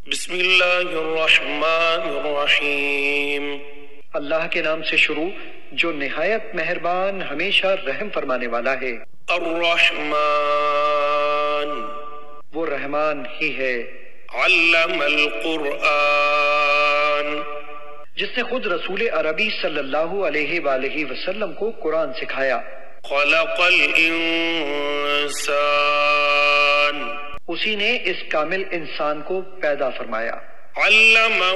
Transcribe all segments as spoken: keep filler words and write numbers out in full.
بسم اللہ الرحمن الرحیم، اللہ کے نام سے شروع جو نہایت مہربان ہمیشہ رحم فرمانے والا ہے۔ الرحمن، وہ رحمان ہی ہے۔ علم القرآن، جس نے خود رسول عربی صلی اللہ علیہ وآلہ وسلم کو قرآن سکھایا۔ خلق الانسان، اسی نے اس کامل انسان کو پیدا فرمایا۔ علمہ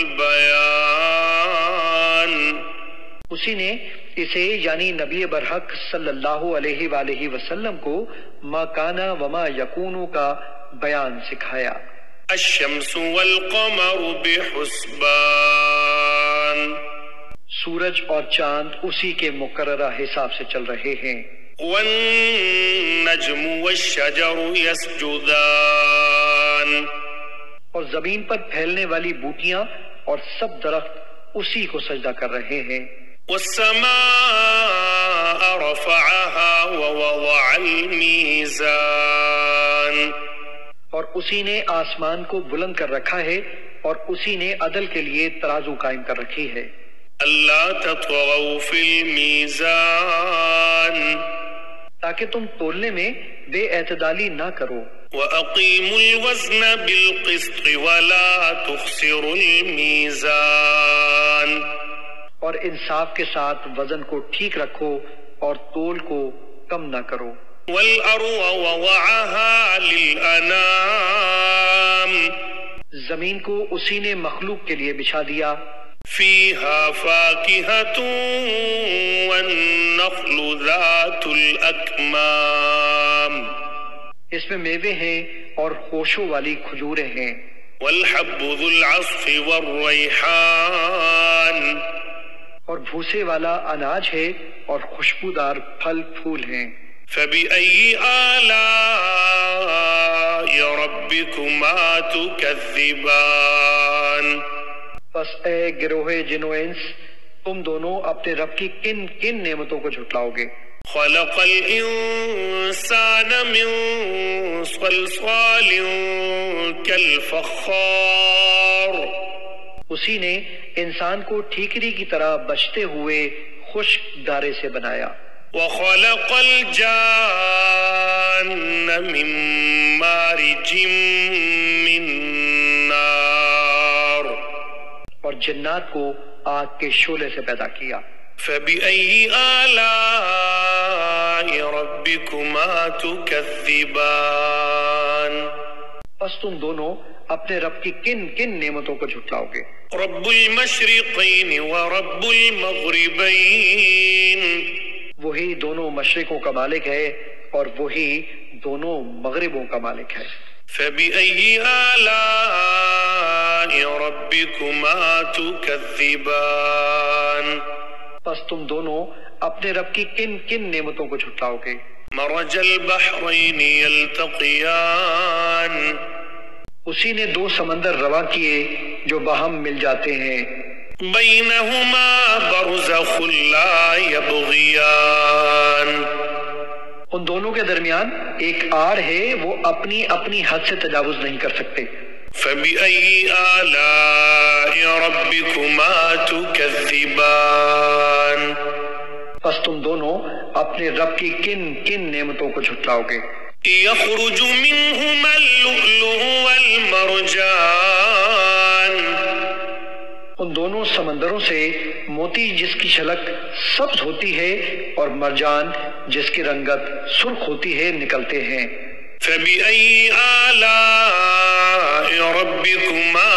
البیان، اسی نے اسے یعنی نبی برحق صلی اللہ علیہ وآلہ وسلم کو ما کانا وما یکونو کا بیان سکھایا۔ الشمس والقمر بحسبان، سورج اور چاند اسی کے مقررہ حساب سے چل رہے ہیں۔ والنجم والشجر يسجدان، اور زمین پر پھیلنے والی بوٹیاں اور سب درخت اسی کو سجدہ کر رہے ہیں۔ والسماء رفعها ووضع الميزان، اور اسی نے آسمان کو بلند کر رکھا ہے اور اسی نے عدل کے لیے ترازو قائم کر رکھی ہے۔ اللہ تطغوا فی المیزان، تاکہ تم تولنے میں بے اعتدالی نہ کرو۔ وَأَقِيمُوا الْوَزْنَ بِالْقِسْطِ وَلَا تُخْسِرُوا الْمِيزَانَ، اور انصاف کے ساتھ وزن کو ٹھیک رکھو اور تول کو کم نہ کرو۔ وَالْأَرْضَ وَضَعَهَا لِلْأَنَامِ، زمین کو اسی نے مخلوق کے لیے بچھا دیا۔ فِيهَا فَاكِهَةٌ وَالنَّخْلُ ذَاتُ الْأَكْمَامِ، اس میں میوے ہیں اور خوشوں والی کھجوریں ہیں۔ وَالْحَبُّ ذُو الْعَصْفِ وَالرَّيْحَانِ، اور بھوسے والا اناج ہے اور خوشبودار پھل پھول ہیں۔ فَبِأَيِّ آلَاءِ رَبِّكُمَا تُكَذِّبَانِ، پس اے گروہ جن و انس، تم دونوں اپنے رب کی کن کن نعمتوں کو جھٹلاؤ گے؟ خلق الانسان من صلصال كالفخار، اسی نے انسان کو ٹھیکری کی طرح بچتے ہوئے خشک دارے سے بنایا۔ وخلق الجان من مارج من نار، اور جنات کو آگ کے شعلے سے پیدا کیا۔ فبأي آلاء ربكما تكذبان، پس تم دونوں اپنے رب کی کن کن نعمتوں کو جھٹلاؤ گے؟ رب المشرقين ورب المغربين، وہی دونوں مشرقوں کا مالک ہے اور وہی دونوں مغربوں کا مالک ہے۔ فبأي آلاء ربكما تكذبان، پس تم دونوں اپنے رب کی کن کن نعمتوں کو جھٹلاؤ گے؟ مرج البحرين يلتقيان، اسی نے دو سمندر رواں کیے جو باہم مل جاتے ہیں۔ بينهما برزخ لا يبغيان، ان دونوں کے درمیان ایک آڑ ہے، وہ اپنی اپنی حد سے تجاوز نہیں کر سکتے۔ فبأي آلاء ربكما تكذبان، پس تم دونوں اپنے رب کی کن کن نعمتوں کو جھٹلاؤ گے؟ يخرج منهما اللؤلؤ والمرجان، ان دونوں سمندروں سے موتی جس کی شلک سبز ہوتی ہے اور مرجان جس کی رنگت سرخ ہوتی ہے نکلتے ہیں۔ فبأي آلاء ربكما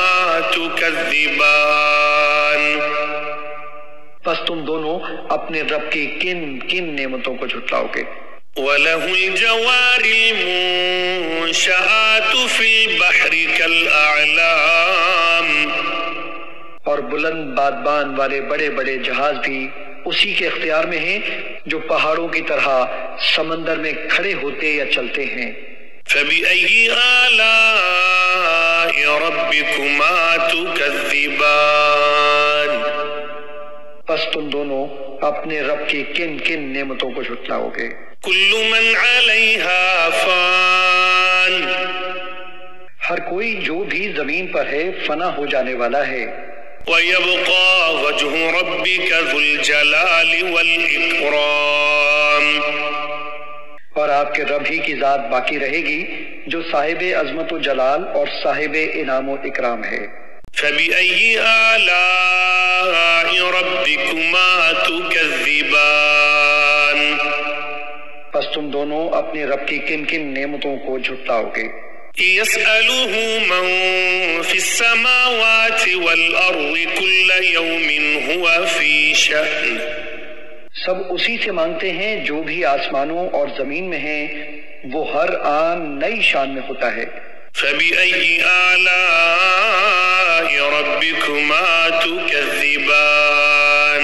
تكذبان، پس تم دونوں اپنے رب کی کن کن نعمتوں کو جھٹلاؤ گے؟ وَلَهُ الْجَوَارِ الْمُنشَآتُ فِي الْبَحْرِ كَالْأَعْلَامِ، اور بلند بادبان والے بڑے بڑے جہاز بھی اسی کے اختیار میں ہیں جو پہاڑوں کی طرح سمندر میں کھڑے ہوتے یا چلتے ہیں۔ فَبِأَيِّ آلَاءِ رَبِّكُمَا تُكَذِّبَانِ، پس تم دونوں اپنے رب کی کن کن نعمتوں کو جھٹلاؤ گے؟ كل من عليها فان، ہر کوئی جو بھی زمین پر ہے فنا ہو جانے والا ہے. وَيَبْقَى وَجْهُ رَبِّكَ ذُو الْجَلَالِ وَالْإِكْرَامِ اور آپ کے رب ہی کی ذات باقی رہے گی جو صاحب عظمت و جلال اور صاحب انعام و اکرام ہے. فَبِأَيِّ آلَاءِ رَبِّكُمَا تُكَذِّبَانِ پس تم دونوں اپنے رب کی کن کن نعمتوں کو جھٹلاؤ گے. يَسْأَلُهُ مَن فِي السَّمَاوَاتِ وَالْأَرْضِ كُلَّ يَوْمٍ هُوَ فِي شَأْنٍ سب اسی سے مانگتے ہیں جو بھی آسمانوں اور زمین میں ہیں، وہ ہر آن نئی شان میں ہوتا ہے. فَبِأَيِّ آلَاءِ رَبِّكُمَا تُكَذِّبَانِ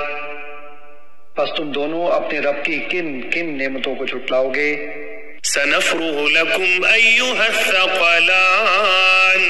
پس تم دونوں اپنے رب کی کن کن نعمتوں کو جھٹلاؤ گے. سَنَفْرُغُ لَكُمْ أَيُّهَا الثَّقَلَانِ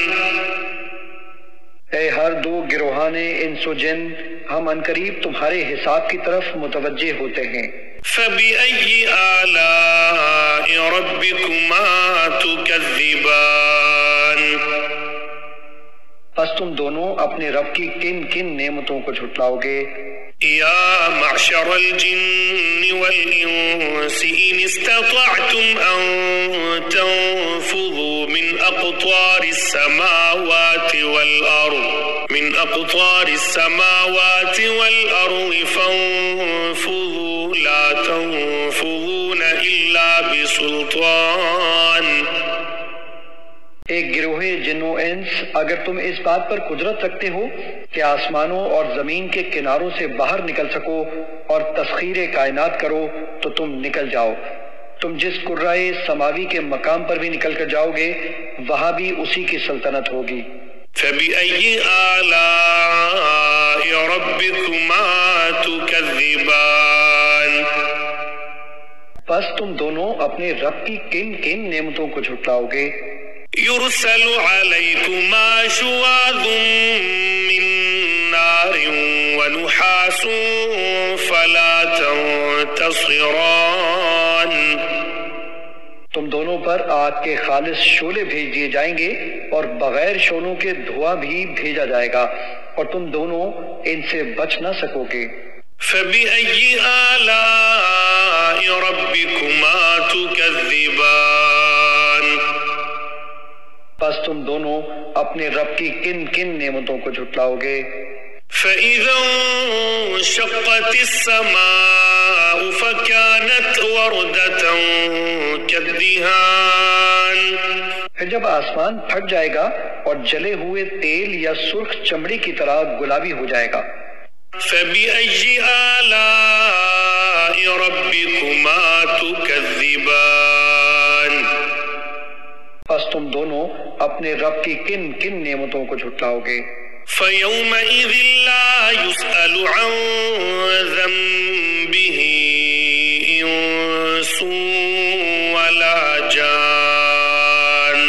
اے ہر دو گروہان انس و جن، ہم عنقریب تمہارے حساب کی طرف متوجہ ہوتے ہیں. فَبِأَيِّ آلَاءِ رَبِّكُمَا تُكَذِّبَانِ پس تم دونوں اپنے رب کی کن کن نعمتوں کو جھٹلاؤ گے. يا معشر الجن والإنس إن استطعتم أن تنفذوا من أقطار السماوات والأرض من أقطار السماوات والأرض فانفذوا لا تنفذون إلا بسلطان. ایک گروہ جن و انس، اگر تم اس بات پر قدرت رکھتے ہو کہ آسمانوں اور زمین کے کناروں سے باہر نکل سکو اور تسخیر کائنات کرو تو تم نکل جاؤ. تم جس قرائے سماوی کے مقام پر بھی نکل کر جاؤ گے وہاں بھی اسی کی سلطنت ہوگی. فَبِأَيِّ آلَاءِ رَبِّكُمَا تُكَذِّبَانِ پس تم دونوں اپنے رب کی کن کن نعمتوں کو جھٹلاؤ گے. يرسل عليكما شواظ من نار ونحاس فلا تنتصران تم دونوں پر آگ کے خالص شعلے بھیج دیے جائیں گے اور بغیر شعلوں کے دھواں بھی بھیجا جائے گا اور تم دونوں ان سے بچ نہ سکو گے. فَبِأَيِّ آلَاءِ رَبِّكُمَا تُكَذِّبَانِ پس تم دونوں اپنے رب کی کن کن نعمتوں کو جھٹلاؤ گے. فَإِذَا انشَقَّتِ السَّمَاءُ فَكَانَتْ وَرْدَةً كَالدِّهَانِ پھر جب آسمان پھٹ جائے گا اور جلے ہوئے تیل یا سرخ چمڑی کی طرح گلابی ہو جائے گا. فَبِأَيِّ آلَاءِ رَبِّكُمَا تُكَذِّبَانِ پس تم دونوں اپنے رب کی کن کن نعمتوں کو جھٹلاؤ گے. فَيَوْمَئِذٍ لَا يُسْأَلُ عَنْ ذَنبِهِ إِنسٌ وَلَا جَانٌ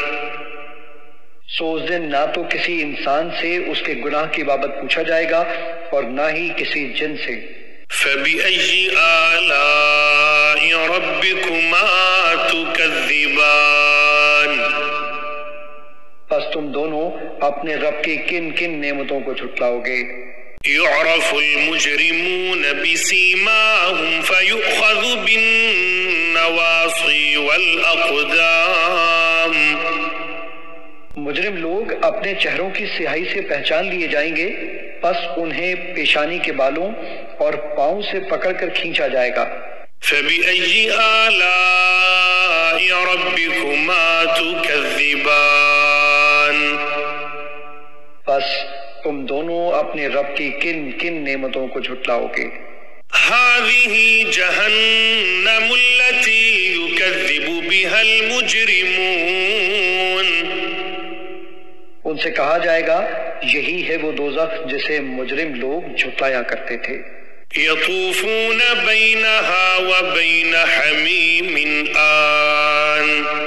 سو اس دن نہ تو کسی انسان سے اس کے گناہ کی بابت پوچھا جائے گا اور نہ ہی کسی جن سے. فَبِأَيِّ آلَاءِ رَبِّكُمَا تُكَذِّبَانِ پس تم دونوں اپنے رب کی کن کن نعمتوں کو جھٹلاؤ گے. يُعْرَفُ الْمُجْرِمُونَ بِسِيمَاهُمْ فَيُؤْخَذُ بِالنَّوَاصِي وَالْأَقْدَامِ مجرم لوگ اپنے چہروں کی سیاہی سے پہچان لیے جائیں گے، پس انہیں پیشانی کے بالوں اور پاؤں سے پکڑ کر کھینچا جائے گا. فَبِأَيِّ آلَاءِ رَبِّكُمَا تُكَذِّبَانِ پس تم دونوں اپنے رب کی کن کن نعمتوں کو جھٹلاؤ گے. هَذِهِ جَهَنَّمُ الَّتِي يُكَذِّبُ بِهَا الْمُجْرِمُونَ ان سے کہا جائے گا یہی ہے وہ دوزخ جسے مجرم لوگ جھٹلایا کرتے تھے. يَطُوفُونَ بَيْنَهَا وَبَيْنَ حَمِيمٍ آن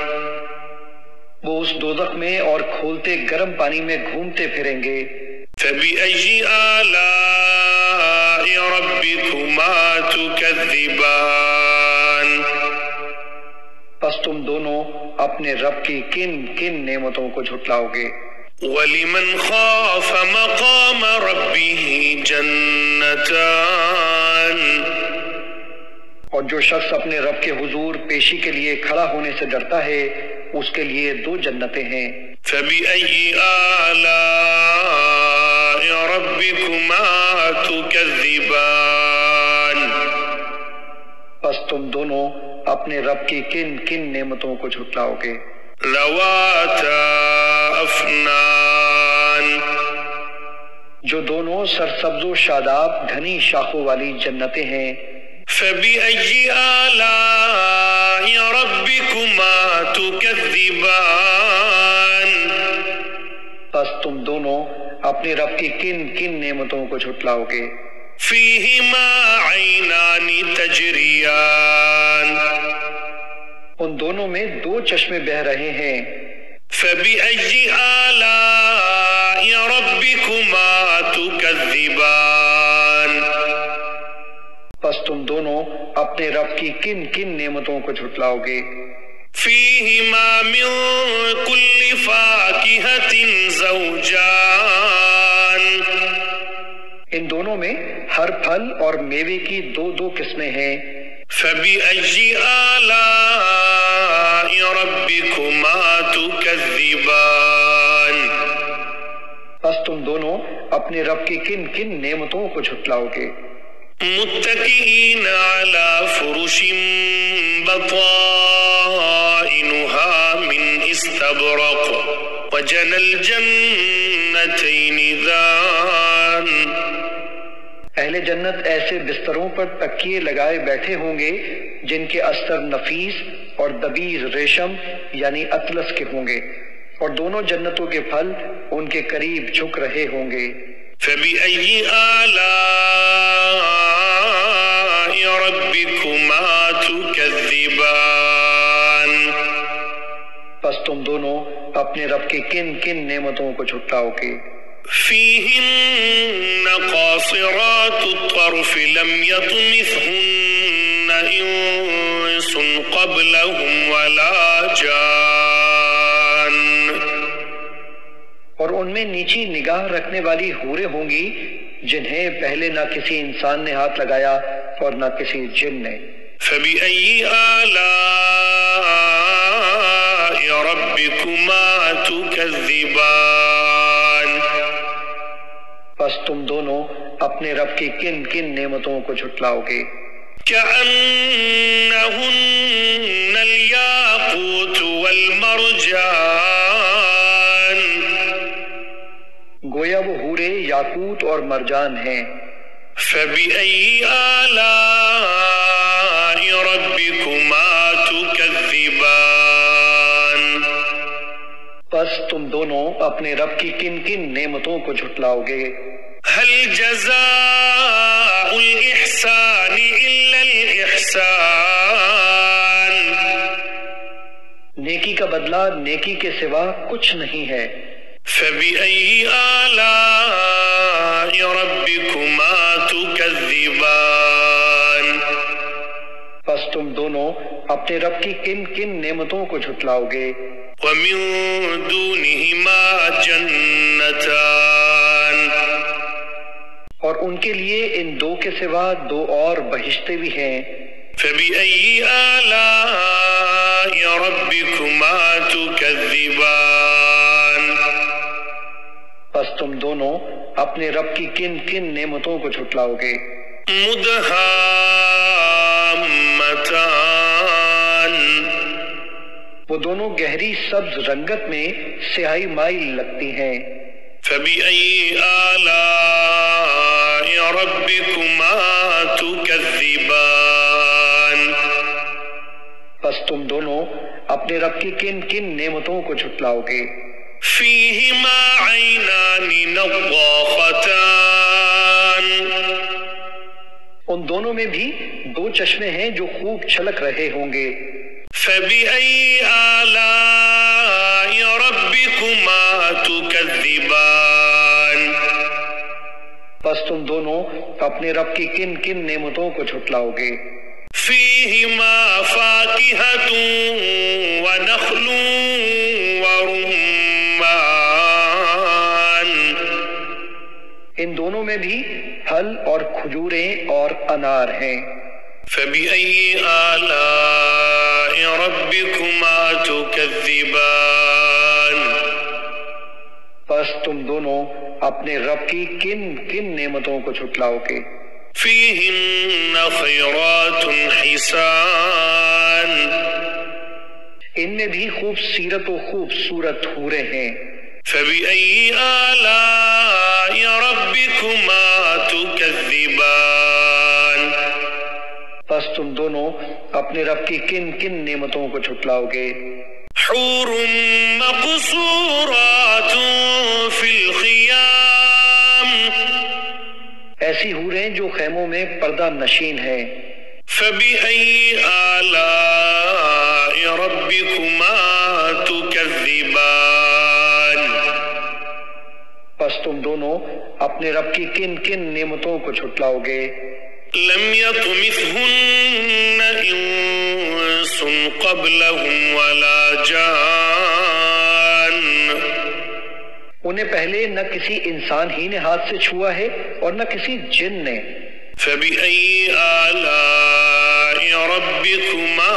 وہ اس دوزخ میں اور کھولتے گرم پانی میں گھومتے پھریں گے. فَبِأَيِّ آلَاءِ رَبِّكُمَا تُكَذِّبَانِ پس تم دونوں اپنے رب کی کن کن نعمتوں کو جھٹلاؤ گے؟ وَلِمَنْ خَافَ مَقَامَ رَبِّهِ جَنَّتَانِ، اور جو شخص اپنے رب کے حضور پیشی کے لیے کھڑا ہونے سے ڈرتا ہے اس کے لیے دو جنتیں ہیں۔ فَبِأَيِّ آلَاءِ رَبِّكُمَا تُكَذِّبَانِ، پس تم دونوں اپنے رب کی کن کن نعمتوں کو جھٹلاؤ گے؟ ذَوَاتَا أَفْنَانٍ، جو دونوں سرسبز و شاداب گھنی شاخوں والی جنتیں ہیں۔ فَبِأَيِّ آلَاءِ رَبِّكُمَا تُكَذِّبَانِ، پس تم دونوں اپنے رب کی کن کن نعمتوں کو جھٹلاؤ گے؟ فِيهِمَا عَيْنَانِ تَجْرِيَانِ، ان دونوں میں دو چشمے بہہ رہے ہیں۔ فَبِأَيِّ آلَاءِ رَبِّكُمَا تُكَذِّبَانِ، پس تم دونوں اپنے رب کی کن کن نعمتوں کو جھٹلاؤ گے؟ فِيهِمَا مِن كُلِّ فَاكِهَةٍ زَوْجَانِ، ان دونوں میں ہر پھل اور میوے کی دو دو قسمیں ہیں۔ فَبِأَيِّ آلَاءِ رَبِّكُمَا تُكَذِّبَانِ، پس تم دونوں اپنے رب کی کن کن نعمتوں کو جھٹلاؤ گے؟ متكئين على فرش بطائنها من استبرق وجنى الجنتين دان، اہل جنت ایسے بستروں پر تکیے لگائے بیٹھے ہوں گے جن کے استر نفیس اور دبیر ریشم یعنی اطلس کے ہوں گے، اور دونوں جنتوں کے پھل ان کے قریب جھک رہے ہوں گے۔ فَبِأَيِّ آلَاءِ رَبِّكُمَا تُكَذِّبَانِ، پس تم دونوں اپنے رب کی کن کن نعمتوں کو جھٹلاؤ گے؟ فِيهِنَّ قَاصِرَاتُ الطَّرْفِ لَمْ يَطْمِثْهُنَّ إِنسٌ قَبْلَهُمْ وَلَا جَانٌّ، اور ان میں نیچی نگاہ رکھنے والی حوریں ہوں گی جنہیں پہلے نہ کسی انسان نے ہاتھ لگایا اور نہ کسی جن نے۔ فَبِأَيِّ آلَاءِ رَبِّكُمَا تُكَذِّبَانِ، پس تم دونوں اپنے رب کی کن کن نعمتوں کو جھٹلاؤ گے؟ كَأَنَّهُنَّ الْيَاقُوتُ وَالْمَرْجَانُ، گویا وہ حورے یاقوت اور مرجان ہیں۔ فَبِأَيِّ آلَاءِ رَبِّكُمَا تُكَذِّبَانِ، پس تم دونوں اپنے رب کی کن کن نعمتوں کو جھٹلاؤ گے؟ هَلْ جَزَاءُ الْإِحْسَانِ إِلَّا الْإِحْسَانُ، نیکی کا بدلہ نیکی کے سوا کچھ نہیں ہے۔ فَبِأَيِّ آلَاءِ رَبِّكُمَا تُكَذِّبَانِ، پس تم دونوں اپنے رب کی کن کن نعمتوں کو جھٹلاؤ گے؟ وَمِن دُونِهِمَا جَنَّتَانِ، اور ان کے لیے ان دو کے سوا دو اور بہشتیں بھی ہیں۔ فَبِأَيِّ آلَاءِ رَبِّكُمَا تُكَذِّبَانِ، پس تم دونوں اپنے رب کی کن کن نعمتوں کو جھٹلاؤ گے؟ مُدْهَامَّتَانِ، وہ دونوں گہری سبز رنگت میں سیاہی مائل لگتی ہیں۔ فَبِأَيِّ آلَاءِ رَبِّكُمَا تُكَذِّبَانِ، پس تم دونوں اپنے رب کی کن کن نعمتوں کو جھٹلاؤ گے؟ فِيهِمَا عَيْنَانِ نَضَّاخَتَانِ، ان دونوں میں بھی دو چشمے ہیں جو خوب چھلک رہے ہوں گے۔ فَبِأَيِّ آلَاءِ رَبِّكُمَا تُكَذِّبَانِ، پس تم دونوں اپنے رب کی کن کن نعمتوں کو جھٹلاؤ گے؟ فيهما فاكهة ونخل ورمان. ان دونوں میں بھی پھل اور کھجوریں اور انار ہیں. فبأي آلاء ربكما تكذبان. پس تم دونوں اپنے رب کی کن کن نعمتوں کو جھٹلاؤ گے؟ فيهن خيرات حسان. ان میں بھی خوب سیرت و خوبصورت حوریں ہیں. فبأي آلاء ربكما تكذبان. پس تم دونوں اپنے رب کی کن کن نعمتوں کو جھٹلاؤ گے؟ حور مقصورات في الخيام. ایسی حوریں جو خیموں میں پردہ نشین ہیں. فبأي آلاء ربكما تكذبان. پس تم دونوں اپنے رب کی کن کن نعمتوں کو جھٹلاؤ گے؟ لم يطمثهن انس قبلهم ولا جان. انہیں پہلے نہ کسی انسان ہی نے ہاتھ سے چھوا ہے اور نہ کسی جن نے. فبأي آلاء ربكما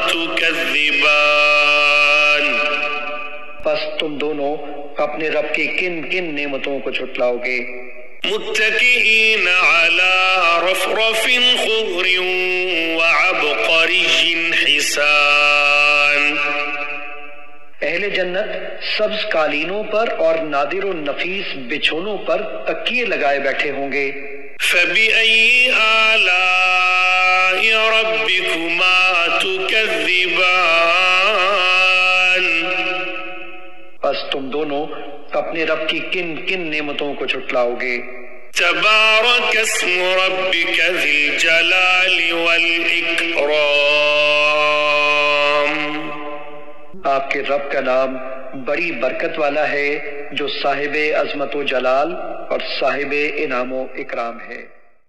تكذبان. پس تم دونوں اپنے رب کی کن کن نعمتوں کو جھٹلاؤ گے؟ متكئين على رفرف خضر وعبقري حسان. اہل جنت سبز قالینوں پر اور نادر و نفیس بچھونوں پر تکیے لگائے بیٹھے ہوں گے. فبأي آلاء ربكما تكذبان. پس تم دونوں اپنے رب کی کن کن نعمتوں کو جھٹلاؤ گے؟ تبارك اسم ربك ذي الجلال والإكرام. آپ کے رب کا نام بڑی برکت والا ہے جو صاحب عظمت و جلال اور صاحب انعام و اکرام ہے.